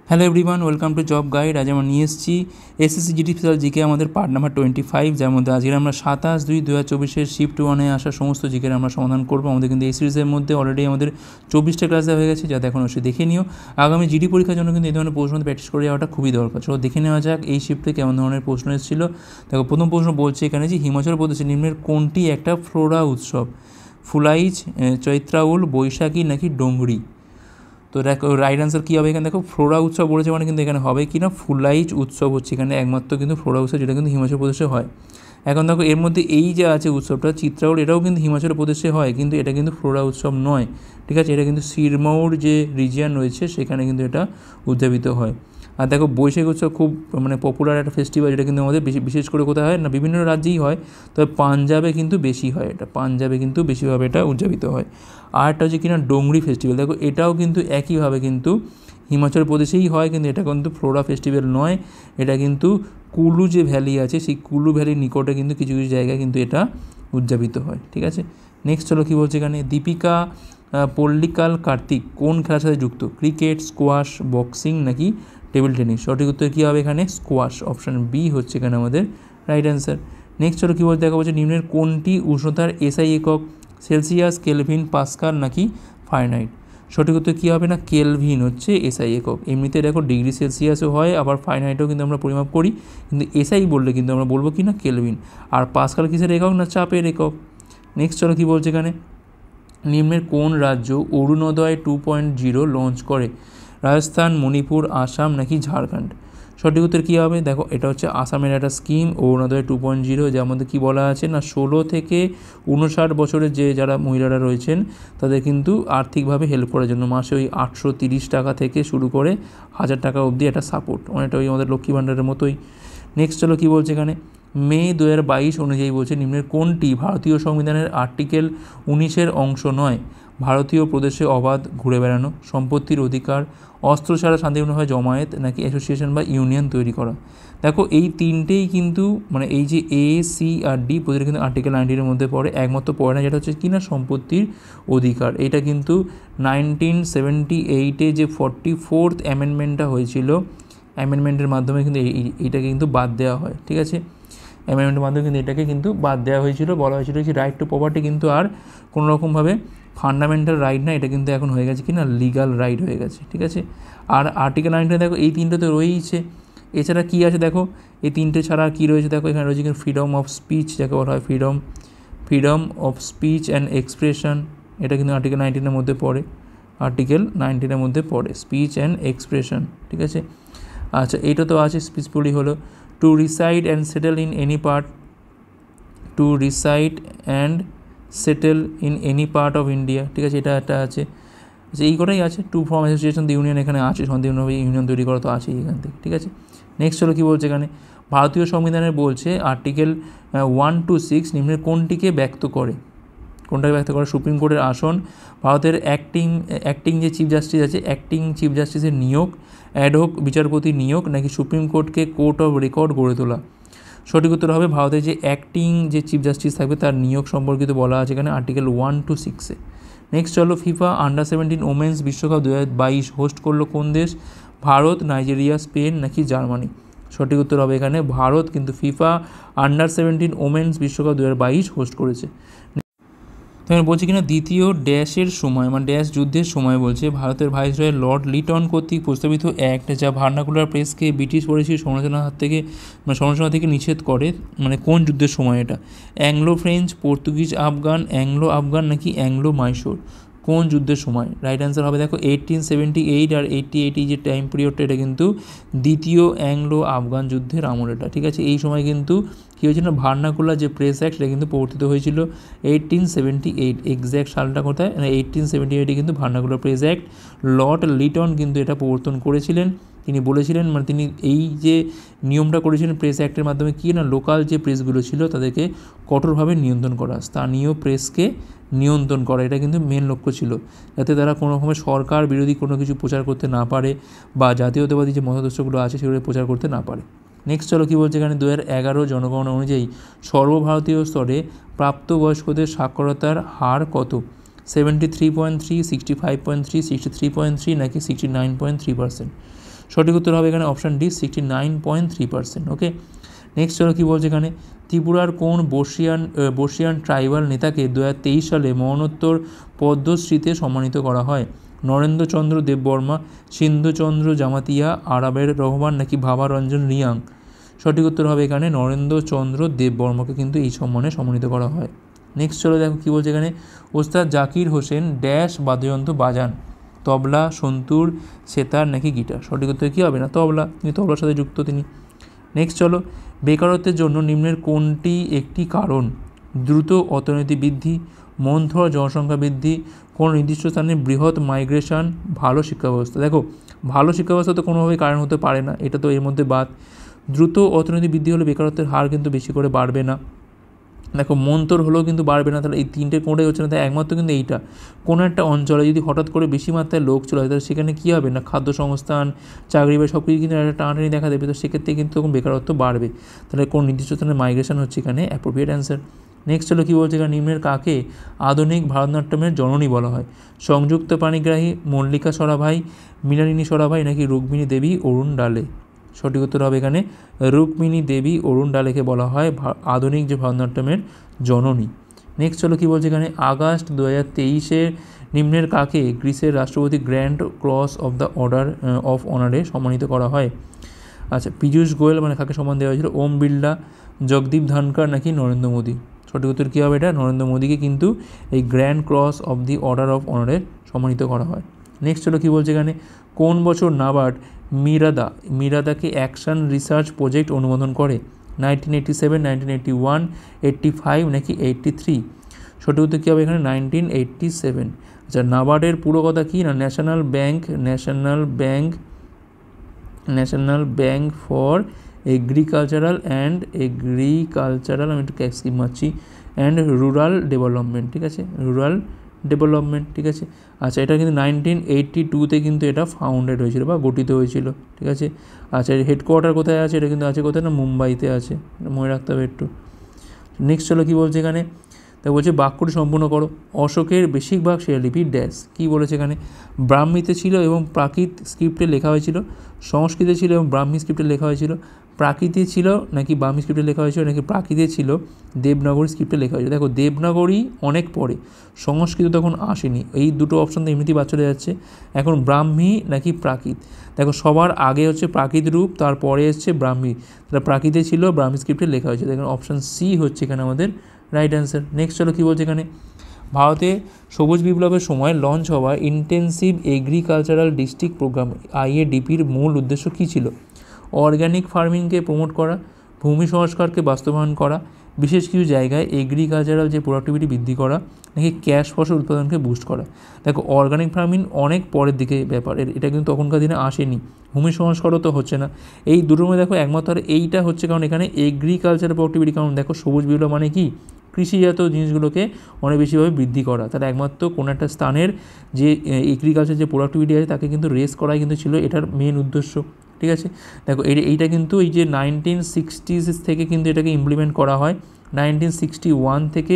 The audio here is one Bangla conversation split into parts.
Hello everyone, welcome to job guide. আজ আমরা নিয়ে এসেছি এসএসসি জিডি স্পেশাল জিকে আমাদের পার্ট নাম্বার 25, যার মধ্যে আজকে আমরা 27/2/2024 শিফট 1-এ আসা সমস্ত জিকের আমরা সমাধান করবো। আমাদের কিন্তু এই সিরিজের মধ্যে অলরেডি আমাদের 24টা ক্লাস দেওয়া হয়ে গেছে, যাতে এখন অবশ্যই দেখে নিও। আগামী জিডি পরীক্ষার জন্য কিন্তু এই ধরনের প্রশ্ন প্র্যাকটিস করে যাওয়াটা খুবই দরকার। চলো দেখে নেওয়া যাক এই শিফটে কেমন ধরনের প্রশ্ন এসেছিলো। দেখো, প্রথম প্রশ্ন বলছে এখানে যে হিমাচল প্রদেশের নিম্নের কোনটি একটা ফ্লোরা উৎসব? ফুলাইজ, চৈত্রাউল, বৈশাখী নাকি ডোংরি? তো দেখো রাইট অ্যান্সার কী হবে এখানে। দেখো, ফ্লোরা উৎসব বলেছে মানে কিন্তু এখানে হবে কি না, ফুলাইজ উৎসব হচ্ছে এখানে একমাত্র কিন্তু ফ্লোরা উৎসব, যেটা কিন্তু হিমাচল প্রদেশে হয়। এখন দেখো এর মধ্যে এই যে আছে উৎসবটা চিত্রাউল, এটাও কিন্তু হিমাচল প্রদেশে হয়, কিন্তু এটা কিন্তু ফ্লোরা উৎসব নয়, ঠিক আছে। এটা কিন্তু সিরমৌর যে রিজিয়ন রয়েছে সেখানে কিন্তু এটা উদযাপিত হয়। আর দেখো, বৈশাখী উৎসব খুব পপুলার একটা ফেস্টিভ্যাল, যেটা কিন্তু আমাদের বিশেষ করে কোথায় হয় না, বিভিন্ন রাজ্যেই হয়, তবে পাঞ্জাবে কিন্তু বেশি হয়, এটা পাঞ্জাবে কিন্তু বেশিভাবে এটা উদযাপিত হয়। আর একটা হচ্ছে কিনা ডোংরি ফেস্টিভ্যাল, দেখো এটাও কিন্তু একইভাবে কিন্তু হিমাচল প্রদেশেই হয়, কিন্তু এটা কিন্তু ফ্লোরা ফেস্টিভ্যাল নয়, এটা কিন্তু কুলু যে ভ্যালি আছে সেই কুলু ভ্যালির নিকটে কিন্তু কিছু কিছু জায়গায় কিন্তু এটা উদযাপিত হয়, ঠিক আছে। নেক্সট চলো কী বলছে এখানে, দীপিকা পল্লিকাল কার্তিক কোন খেলার সাথে যুক্ত? ক্রিকেট, স্কোয়াশ, বক্সিং নাকি টেবিল টেনিস? সঠিক উত্তর কী হবে এখানে? স্কোয়াশ, অপশান বি হচ্ছে এখানে আমাদের রাইট অ্যান্সার। নেক্সট চলো কী বলতে দেখা বলছে, নিম্নের কোনটি উষ্ণতার এসআই একক? সেলসিয়াস, কেলভিন, পাস্কাল নাকি ফারেনহাইট? সঠিক উত্তর কী হবে না, কেলভিন হচ্ছে এসআই একক। এমনিতে দেখো ডিগ্রি সেলসিয়াসও হয়, আবার ফারেনহাইটও কিন্তু আমরা পরিমাপ করি, কিন্তু এসআই বললে কিন্তু আমরা বলবো কি না, কেলভিন। আর পাস্কাল কিসের একক না, চাপের একক। নেক্সট চলো কী বলছে এখানে, নিম্নের কোন রাজ্য অরুণোদয় 2.0 লঞ্চ করে? রাজস্থান, মণিপুর, আসাম নাকি ঝাড়খণ্ড? সঠিক উত্তর কী হবে? দেখো এটা হচ্ছে আসামের একটা স্কিম অরুণোদয় 2.0, যার মধ্যে কী বলা আছে না, 16 থেকে 59 বছরের যে যারা মহিলারা রয়েছেন তাদের কিন্তু আর্থিকভাবে হেল্প করার জন্য মাসে ওই 830 টাকা থেকে শুরু করে 1000 টাকা অবধি একটা সাপোর্ট, অনেকটা ওই আমাদের লক্ষ্মী ভাণ্ডারের মতোই। নেক্সট চলো কী বলছে এখানে, মে 2022 অনুযায়ী বলছে নিম্নের কোনটি ভারতীয় সংবিধানের আর্টিকেল 19-এর অংশ নয়? ভারতীয় প্রদেশে অবাধ ঘুরে বেড়ানো, সম্পত্তির অধিকার, অস্ত্র ছাড়া শান্তিপূর্ণভাবে জমায়েত নাকি অ্যাসোসিয়েশন বা ইউনিয়ন তৈরি করা? দেখো এই তিনটেই কিন্তু এই যে এ, সি আর ডি প্রতিটা কিন্তু আর্টিকেল 19-এর মধ্যে পড়ে, একমাত্র পড়ে না যেটা হচ্ছে কিনা সম্পত্তির অধিকার। এটা কিন্তু 1978-এ যে 44th অ্যামেন্ডমেন্টটা হয়েছিল, অ্যামেন্ডমেন্টের মাধ্যমে কিন্তু এইটাকে কিন্তু বাদ দেওয়া হয়, ঠিক আছে। অ্যামেন্ডমেন্টের মাধ্যমে কিন্তু এটাকে কিন্তু বাদ দেওয়া হয়েছিল, বলা হয়েছিল যে রাইট টু প্রপার্টি কিন্তু আর কোনোরকমভাবে ফান্ডামেন্টাল রাইট না, এটা কিন্তু এখন হয়ে গেছে কি না, লিগাল রাইট হয়ে গেছে, ঠিক আছে। আর আর্টিকেল 19 দেখো এই তিনটে তো রয়েইছে, এছাড়া কী আছে দেখো, এই তিনটে ছাড়া কী রয়েছে দেখো, এখানে রয়েছে কিন্তু ফ্রিডম অফ স্পিচ, যাকে বলা হয় freedom of speech and expression, এটা কিন্তু আর্টিকেল 19-এর মধ্যে পড়ে, আর্টিকেল 19-এর মধ্যে পড়ে স্পিচ অ্যান্ড এক্সপ্রেশন, ঠিক আছে। আচ্ছা, এইটা তো আছে স্পিচফুলি হলো, to reside and settle in any part, to reside and settle in any part of India, ঠিক আছে, এটা একটা আছে। আচ্ছা, এই কটাই আছে। To form association the union এখানে আছে, শান্তিপূর্ণভাবে ইউনিয়ন তৈরি করা তো আছেই এখান থেকে, ঠিক আছে। নেক্সট হলো কী বলছে এখানে, ভারতীয় সংবিধানের বলছে আর্টিকেল 1 to 6 নিম্নের কোনটিকে ব্যক্ত করে? কোনটাকে ব্যক্ত করে? সুপ্রিম কোর্টের আসন, ভারতের অ্যাক্টিং যে চিফ জাস্টিস আছে, অ্যাক্টিং চিফ জাস্টিসের নিয়োগ, অ্যাডহক বিচারপতি নিয়োগ নাকি সুপ্রিম কোর্টকে কোর্ট অফ রেকর্ড গড়ে তোলা? সঠিক উত্তর হবে ভারতের যে অ্যাক্টিং যে চিফ জাস্টিস থাকবে তার নিয়োগ সম্পর্কিত বলা আছে এখানে আর্টিকেল 1 to 6-এ। নেক্সট চলো, ফিফা আন্ডার-17 ওমেন্স বিশ্বকাপ 2022 হোস্ট করলো কোন দেশ? ভারত, নাইজেরিয়া, স্পেন নাকি জার্মানি? সঠিক উত্তর হবে এখানে ভারত, কিন্তু ফিফা আন্ডার-17 ওমেন্স বিশ্বকাপ 2022 হোস্ট করেছে। তখন বলছে কিনা দ্বিতীয় ড্যাশের সময় ড্যাশ যুদ্ধের সময় বলছে ভারতের ভাইসরয় লর্ড লিটন কর্তৃক প্রস্তাবিত অ্যাক্ট যা ভার্নাকুলার প্রেসকে ব্রিটিশ পরিচিত সমালোচনার হাত থেকে সমালোচনা থেকে নিষেধ করে, কোন যুদ্ধের সময় এটা? Anglo French, Portuguese Afghan, Anglo Afghan নাকি অ্যাংলো মাইসোর? কোন যুদ্ধের সময়? রাইট অ্যান্সার হবে দেখো 1878 আর 88 যে টাইম পিরিয়ডটা, এটা কিন্তু দ্বিতীয় অ্যাংলো আফগান যুদ্ধের আমল এটা, ঠিক আছে। এই সময় কিন্তু কী হয়েছিল না, ভার্নাকুলার যে প্রেস অ্যাক্ট সেটা কিন্তু প্রবর্তিত হয়েছিল 1878, এক্স্যাক্ট সালটা কোথায় না, 1878-এ কিন্তু vernacular press act lord Lytton কিন্তু এটা প্রবর্তন করেছিলেন। তিনি বলেছিলেন তিনি এই যে নিয়মটা করেছিলেন প্রেস অ্যাক্টের মাধ্যমে কি না, লোকাল যে প্রেসগুলো ছিল তাদেরকে কঠোরভাবে নিয়ন্ত্রণ করা, স্থানীয় প্রেসকে নিয়ন্ত্রণ করা, এটা কিন্তু মেন লক্ষ্য ছিল, যাতে তারা কোনো রকমের সরকার বিরোধী কোনো কিছু প্রচার করতে না পারে বা জাতীয়তাবাদী যে মতাদর্শগুলো আছে সেগুলো প্রচার করতে না পারে। নেক্সট চলো কী বলছে এখানে, 2011 জনগণনা অনুযায়ী সর্বভারতীয় স্তরে প্রাপ্তবয়স্কদের সাক্ষরতার হার কত? 73.3, 65.3, 63.3 নাকি 69.3%? সঠিক উত্তর হবে এখানে অপশান ডি 69.3%। ওকে, নেক্সট চলো কী বলছে এখানে, ত্রিপুরার কোন বর্ষিয়ান ট্রাইবাল নেতাকে 2023 সালে মরণোত্তর পদ্মশ্রীতে সম্মানিত করা হয়? নরেন্দ্রচন্দ্র দেববর্মা, সিন্ধুচন্দ্র জামাতিয়া, আরাবের রহমান নাকি ভাবারঞ্জন রিয়াং? সঠিক উত্তর হবে এখানে নরেন্দ্রচন্দ্র দেববর্মাকে কিন্তু এই সম্মানে সম্মানিত করা হয়। নেক্সট চলো দেখো কী বলছে এখানে, ওস্তাদ জাকির হোসেন ড্যাশ বাদ্যযন্ত্র বাজান? তবলা, সন্তুর, সেতার নাকি গিটার? সঠিক উত্তর কী হবে না তবলা, তিনি তবলার সাথে যুক্ত তিনি। নেক্সট চলো, বেকারত্বের জন্য নিম্নের কোনটি একটি কারণ? দ্রুত অর্থনৈতিক বৃদ্ধি, মন্থর জনসংখ্যা বৃদ্ধি, কোনো নির্দিষ্ট স্থানে বৃহৎ মাইগ্রেশন, ভালো শিক্ষা ব্যবস্থা? দেখো ভালো শিক্ষা ব্যবস্থা তো কোনোভাবেই কারণ হতে পারে না, এটা তো এর মধ্যে বাদ। দ্রুত অর্থনৈতিক বৃদ্ধি হলে বেকারত্বের হার কিন্তু বেশি করে বাড়বে না। দেখো মন্তর হলেও কিন্তু বাড়বে না, তাহলে এই তিনটে কোনোটাই হচ্ছে না, তাই একমাত্র কিন্তু এইটা। কোনো একটা অঞ্চলে যদি হঠাৎ করে বেশি মাত্রায় লোক চলে হয় তাহলে সেখানে কী হবে না, খাদ্য সংস্থান, চাকরি বা সব কিছু কিন্তু একটা টানাটানি দেখা দেবে, তো সেক্ষেত্রে কিন্তু তখন বেকারত্ব বাড়বে। তাহলে কোন নির্দিষ্ট স্থানে মাইগ্রেশন হচ্ছে এখানে অ্যাপ্রোপ্রিয়েট অ্যান্সার। নেক্সট হলো কী বলছে এখানে, নিম্নের কাকে আধুনিক ভারতনাট্যমের জননী বলা হয়? সংযুক্ত পাণিগ্রাহী, মল্লিকা সরাভাই, মৃণালিনী সরাভাই নাকি রুক্মিণী দেবী অরুণ ডালে? সঠিক উত্তর হবে এখানে রুক্মিণী দেবী অরুণ ডালেকে বলা হয় আধুনিক যে ভারতনাট্যমের জননী। নেক্সট হলো কী বলছে এখানে, আগস্ট 2023 নিম্নের কাকে গ্রিসের রাষ্ট্রপতি grand cross of the order of অনারে সম্মানিত করা হয়? আচ্ছা, পীযূষ গোয়েল মানে কাকে সম্মান দেওয়া হয়েছিল? ওম বিড়লা, জগদীপ ধনখড় নাকি নরেন্দ্র মোদী? সঠিক উত্তর কী হবে এটা নরেন্দ্র মোদীকে কিন্তু এই grand cross of the order of অনারে সম্মানিত করা হয়। নেক্সট হলো কী বলছে এখানে, কোন বছর নাবার্ড মিরাদাকে অ্যাকশন রিসার্চ প্রজেক্ট অনুমোদন করে? 1987, 1981, 85 নাকি 83? সঠিক উত্তর কী হবে এখানে 1987। আচ্ছা, নাবার্ডের পুরো কথা কী না, ন্যাশনাল ব্যাঙ্ক ফর এগ্রিকালচারাল আমি একটু স্কিপ মারছি, অ্যান্ড রুরাল ডেভেলপমেন্ট, ঠিক আছে, রুরাল ডেভেলপমেন্ট, ঠিক আছে। আচ্ছা, এটা কিন্তু 1982 কিন্তু এটা ফাউন্ডেড হয়েছিল বা গঠিত হয়েছিল, ঠিক আছে। আচ্ছা, এর হেডকোয়ার্টার কোথায় আছে? এটা কিন্তু আছে কোথায় না, মুম্বাইতে আছে, মনে রাখতে হবে একটু। নেক্সট চলো কী বলছে এখানে, তাই বলছে বাক্যটি সম্পূর্ণ করো। অশোকের বেশিরভাগ শিলালিপি ড্যাশ, কী বলেছে এখানে, ব্রাহ্মীতে ছিল এবং প্রাকৃত স্ক্রিপ্টে লেখা হয়েছিল, সংস্কৃতে ছিল এবং ব্রাহ্মী স্ক্রিপ্টে লেখা হয়েছিল, প্রাকৃতে ছিল নাকি ব্রাহ্মী স্ক্রিপ্টে লেখা হয়েছিল, নাকি প্রাকৃতে ছিল দেবনাগরী স্ক্রিপ্টে লেখা হয়েছিল? দেখো দেবনাগরী অনেক পরে, সংস্কৃত তখন আসেনি, এই দুটো অপশান তো এমনিতেই বাদ চলে যাচ্ছে। এখন ব্রাহ্মী নাকি প্রাকৃত, দেখো সবার আগে হচ্ছে প্রাকৃত রূপ, তারপরে এসছে ব্রাহ্মী, তাহলে প্রাকৃতে ছিল ব্রাহ্মী স্ক্রিপ্টে লেখা হয়েছে, দেখুন অপশান সি হচ্ছে এখানে আমাদের রাইট অ্যান্সার। নেক্সট চলো কী বলছে এখানে, ভারতে সবুজ বিপ্লবের সময় লঞ্চ হওয়া ইন্টেন্সিভ এগ্রিকালচারাল ডিস্ট্রিক্ট প্রোগ্রাম IADPর মূল উদ্দেশ্য কী ছিল? অর্গ্যানিক ফার্মিংকে প্রমোট করা, ভূমি সংস্কারকে বাস্তবায়ন করা, বিশেষ কিছু জায়গায় এগ্রিকালচারাল যে প্রোডাক্টিভিটি বৃদ্ধি করা, নাকি ক্যাশ ফসল উৎপাদনকে বুস্ট করা? দেখো অর্গানিক ফার্মিং অনেক পরের দিকে ব্যাপার, এটা কিন্তু তখনকার দিনে আসেনি, ভূমি সংস্কারও তো হচ্ছে না, এই দুটোর মধ্যে দেখো একমাত্র এইটা হচ্ছে, কারণ এখানে এগ্রিকালচারাল প্রোডাক্টিভিটি, কারণ দেখো সবুজ বিপ্লব মানে কি কৃষিজাত জিনিসগুলোকে অনেক বেশিভাবে বৃদ্ধি করা, তাহলে একমাত্র কোনো একটা স্থানের যে এগ্রিকালচার যে প্রোডাক্টিভিটি আছে তাকে কিন্তু রেস করাই কিন্তু ছিল এটার মেন উদ্দেশ্য, ঠিক আছে। দেখো এইটা কিন্তু এই যে 1960s থেকে কিন্তু এটাকে ইমপ্লিমেন্ট করা হয়, 1961 থেকে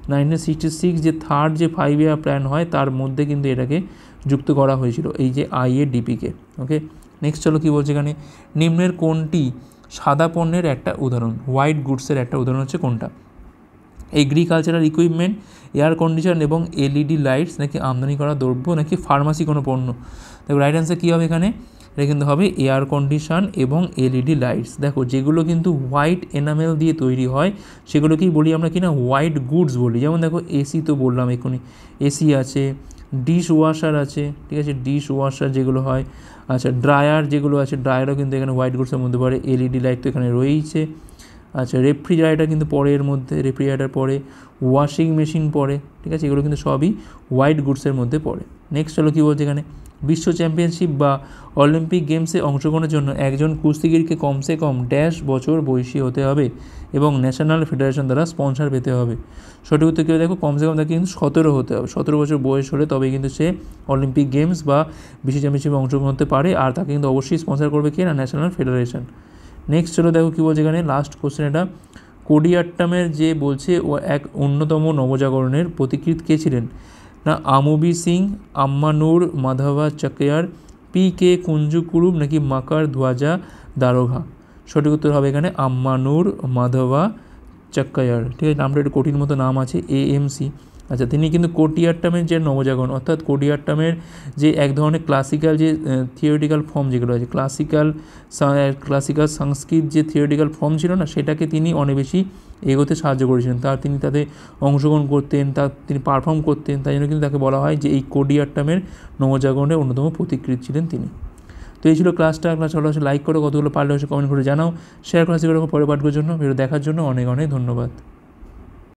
1966 যে থার্ড যে 5 ইয়ার প্ল্যান হয় তার মধ্যে কিন্তু এটাকে যুক্ত করা হয়েছিল এই যে IADPকে। ওকে, নেক্সট চলো কী বলছে এখানে, নিম্নের কোনটি সাদা পণ্যের একটা উদাহরণ? হোয়াইট গুডসের একটা উদাহরণ হচ্ছে কোনটা? এগ্রিকালচারাল ইকুইপমেন্ট, এয়ার কন্ডিশন এবং LED লাইটস, নাকি আমদানি করা দ্রব্য, নাকি ফার্মাসি কোনো পণ্য? দেখো রাইট অ্যান্সার কী হবে এখানে, এটা কিন্তু হবে এয়ার কন্ডিশন এবং LED লাইটস। দেখো যেগুলো কিন্তু হোয়াইট এনামেল দিয়ে তৈরি হয় সেগুলোকেই বলি আমরা কিনা হোয়াইট গুডস বলি। যেমন দেখো এসি তো বললাম এক্ষুনি, এসি আছে, ডিশ ওয়াশার আছে, ঠিক আছে, ডিশ ওয়াশার যেগুলো হয়। আচ্ছা, ড্রায়ার যেগুলো আছে, ড্রায়ারও কিন্তু এখানে হোয়াইট গুডসের মধ্যে পড়ে, LED লাইট তো এখানে রয়েইছে। আচ্ছা, রেফ্রিজারেটার কিন্তু পরে, এর মধ্যে রেফ্রিজারেটার পরে, ওয়াশিং মেশিন পরে, ঠিক আছে, এগুলো কিন্তু সবই হোয়াইট গুডসের মধ্যে পড়ে। নেক্সট হলো কী বলছে এখানে, বিশ্ব চ্যাম্পিয়নশিপ বা অলিম্পিক গেমসে অংশগ্রহণের জন্য একজন কুস্তিগিরকে কমসে কম ড্যাশ বছর বয়সী হতে হবে এবং ন্যাশনাল ফেডারেশন দ্বারা স্পন্সর পেতে হবে? সঠিক উত্তর কী হবে, দেখো কমসে কম তাকে কিন্তু 17 হতে হবে, 17 বছর বয়স হলে তবেই কিন্তু সে অলিম্পিক গেমস বা বিশ্ব চ্যাম্পিয়নশিপে অংশগ্রহণ করতে পারে, আর তাকে কিন্তু অবশ্যই স্পন্সর করবে কে না, ন্যাশনাল ফেডারেশন। নেক্সট চলো দেখো কী বলছে এখানে, লাস্ট কোশ্চেন এটা, কোডিয়াট্টামের যে বলছে ও এক অন্যতম নবজাগরণের প্রতিকৃত কে ছিলেন? না আমুবি সিং, আম্মানুর মাধবা চাকিয়ার, পি কে কুঞ্জুকুরুম নাকি মাকার ধ্বজা দারোগা? সঠিক উত্তর হবে এখানে আম্মানুর মাধবা চাক্কায়ার। ঠিক আছে, নামটা একটু কঠিন মতো নাম আছে, AMC। আচ্ছা, তিনি কিন্তু কোটিয়াট্টমের যে নবজাগরণ, অর্থাৎ কোটিয়াট্টমের যে এক ধরনের ক্লাসিক্যাল যে থিওরিটিক্যাল ফর্ম যেগুলো আছে, ক্লাসিক্যাল সংস্কৃত যে থিওরিটিক্যাল ফর্ম ছিল না, সেটাকে তিনি অনেক বেশি এগোতে সাহায্য করেছিলেন। তিনি তাতে অংশগ্রহণ করতেন, তিনি পারফর্ম করতেন, তাই জন্য কিন্তু তাকে বলা হয় যে এই কোটিয়াট্টমের নবজাগরণের অন্যতম প্রতিকৃত ছিলেন তিনি। তো এই ছিল ক্লাসটা। ভালো লাইক করো, কতগুলো পারলে কমেন্ট করে জানাও, শেয়ার করা পরে পাঠকের জন্য। ভিডিও দেখার জন্য অনেক অনেক ধন্যবাদ।